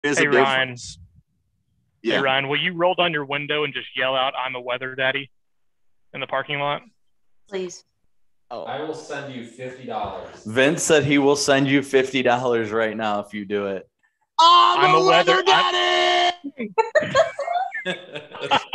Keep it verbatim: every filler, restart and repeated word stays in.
There's Hey, a Ryan. difference. Hey, Yeah. Ryan, will you roll down your window and just yell out, "I'm a weather daddy" in the parking lot? Please. Oh, I will send you fifty dollars. Vince said he will send you fifty dollars right now if you do it. I'm, I'm a a weather- weather daddy.